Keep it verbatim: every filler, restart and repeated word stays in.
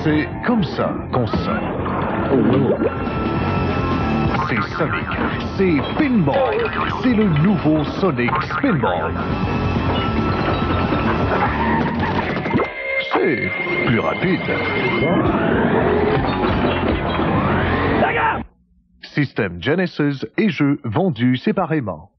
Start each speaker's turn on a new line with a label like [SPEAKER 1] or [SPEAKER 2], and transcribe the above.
[SPEAKER 1] C'est comme ça qu'on sonne. C'est Sonic, c'est Spinball, c'est le nouveau Sonic Spinball. C'est plus rapide. Système Genesis et jeux vendus séparément.